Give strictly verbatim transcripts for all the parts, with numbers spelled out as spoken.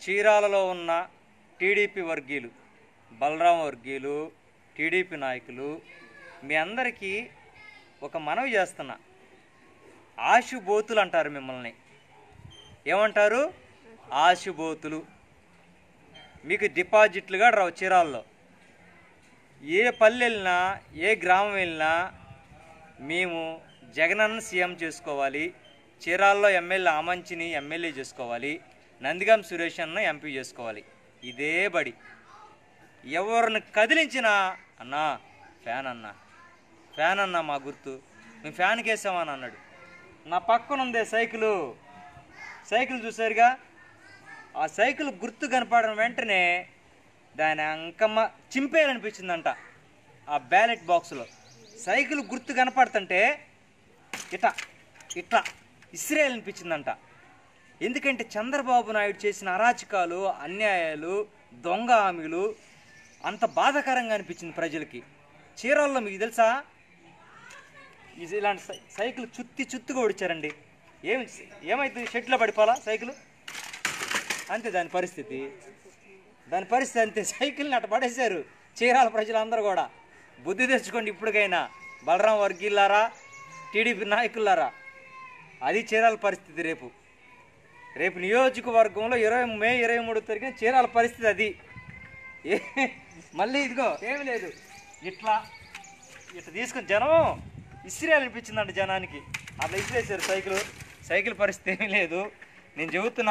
చీరాలలో ఉన్న టీడీపీ వర్గీయులు, బలరాం వర్గీయులు, టీడీపీ నాయకులు మీ అందరికీ ఒక మనవి చేస్తున్నా. ఆశుబోతులు అంటారు మిమ్మల్ని. ఏమంటారు? ఆశుబోతులు. మీకు డిపాజిట్లుగా రావు. చీరాల్లో ఏ పల్లె వెళ్ళినా, ఏ గ్రామం వెళ్ళినా మేము జగనన్న సీఎం చేసుకోవాలి, చీరాల్లో ఎమ్మెల్యే అమంచిని ఎమ్మెల్యే చేసుకోవాలి, నందిగాం సురేష్ అన్న ఎంపీ చేసుకోవాలి. ఇదే బడి. ఎవరిని కదిలించినా అన్నా ఫ్యాన్ అన్నా ఫ్యాన్ అన్నా మా గుర్తు, మేము ఫ్యాన్కి వేసామని అన్నాడు. నా పక్కన ఉందే సైకిలు, సైకిల్ చూసారుగా, ఆ సైకిల్ గుర్తు కనపడిన వెంటనే దాని అంకమ్మ చింపేయాలనిపించిందంట. ఆ బ్యాలెట్ బాక్స్లో సైకిల్ గుర్తు కనపడుతుంటే ఇట్లా ఇట్లా ఇసిరేయాలనిపించిందంట. ఎందుకంటే చంద్రబాబు నాయుడు చేసిన అరాచకాలు, అన్యాయాలు, దొంగ హామీలు అంత బాధాకరంగా అనిపించింది ప్రజలకి. చీరాల్లో మీకు తెలుసా, ఇలాంటి సైకిల్ చుత్తి చుత్తుగా ఓడిచారండి. ఏమి ఏమైతుంది? షెట్లో పడిపోలా సైకిల్, అంతే దాని పరిస్థితి. దాని పరిస్థితి అంతే. సైకిల్ని అట్ట పడేశారు చీరాల ప్రజలందరూ కూడా. బుద్ధి తెచ్చుకోండి ఇప్పటికైనా, బలరాం వర్గీయులారా, టీడీపీ నాయకులారా. అది చీరాల పరిస్థితి. రేపు రేపు నియోజకవర్గంలో ఇరవై మే ఇరవై మూడు తారీఖున చీరాల పరిస్థితి అది. ఏ మళ్ళీ ఇదిగో ఏమి లేదు, ఇట్లా ఇట్లా తీసుకుని జనం ఇసిరేయాలనిపించిందంట జనానికి. అట్లా ఇసిరేసారు సైకిల్. సైకిల్ పరిస్థితి ఏమీ లేదు. నేను చెబుతున్నా,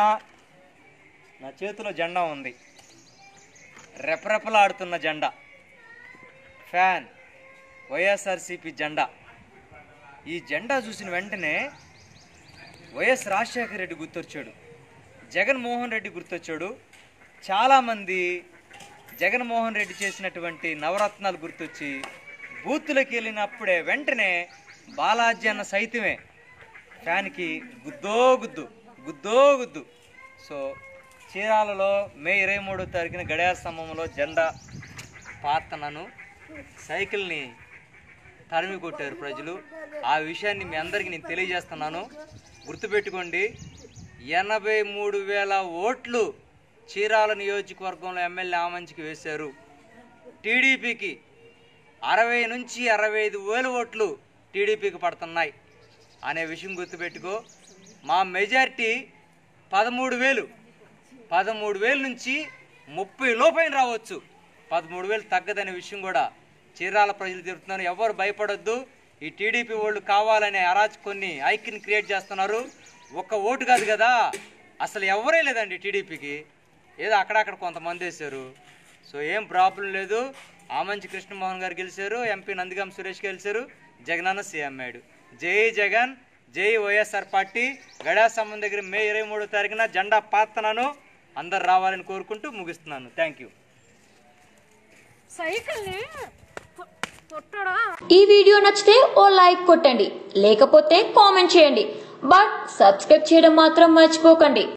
నా చేతిలో జెండా ఉంది, రెపరెపలాడుతున్న జెండా, ఫ్యాన్ వైఎస్ఆర్సీపీ జెండా. ఈ జెండా చూసిన వెంటనే వైఎస్ రాజశేఖర రెడ్డి గుర్తొచ్చాడు, జగన్మోహన్ రెడ్డి గుర్తొచ్చాడు. చాలామంది జగన్మోహన్ రెడ్డి చేసినటువంటి నవరత్నాలు గుర్తొచ్చి బూత్తులకు వెళ్ళినప్పుడే వెంటనే బాలాజీ అన్న సైతమే ఫ్యాన్కి గుద్దో గుద్దు గుద్దో గుద్దు. సో చీరాలలో మే ఇరవై మూడో తారీఖున గడియార స్తంభంలో జెండా పాతనను సైకిల్ని తరిమి కొట్టారు ప్రజలు. ఆ విషయాన్ని మీ అందరికీ నేను తెలియజేస్తున్నాను. గుర్తుపెట్టుకోండి, ఎనభై మూడు వేల ఓట్లు చీరాల నియోజకవర్గంలో ఎమ్మెల్యే ఆమంచికి వేశారు. టీడీపీకి అరవై నుంచి అరవై ఐదు వేల ఓట్లు టీడీపీకి పడుతున్నాయి అనే విషయం గుర్తుపెట్టుకో. మా మెజారిటీ పదమూడు వేలు పదమూడు వేల నుంచి ముప్పై లోపైన రావచ్చు. పదమూడు వేలు తగ్గదనే విషయం కూడా చీరాల ప్రజలు చెబుతున్నారు. ఎవరు భయపడొద్దు. ఈ టీడీపీ వాళ్ళు కావాలనే అరాచ కొన్ని ఐక్యని క్రియేట్ చేస్తున్నారు. ఒక్క ఓటు కాదు కదా, అసలు ఎవరే లేదండి టీడీపీకి. ఏదో అక్కడక్కడ కొంతమంది వేశారు. సో ఏం ప్రాబ్లం లేదు. ఆమంచి కృష్ణ మోహన్ గారు గెలిచారు, ఎంపీ నందిగాం సురేష్ గెలిచారు, జగనన్న సీఎం అయ్యాడు. జై జగన్, జై వైఎస్ఆర్ పార్టీ. గడియార స్తంభం దగ్గర మే ఇరవై మూడో తారీఖున జెండా పాతనాను, అందరు రావాలని కోరుకుంటూ ముగిస్తున్నాను. Thank you. ఈ వీడియో నచ్చితే ఓ లైక్ కొట్టండి, లేకపోతే కామెంట్ చేయండి. బట్ సబ్స్క్రైబ్ చేయడం మాత్రం మర్చిపోకండి.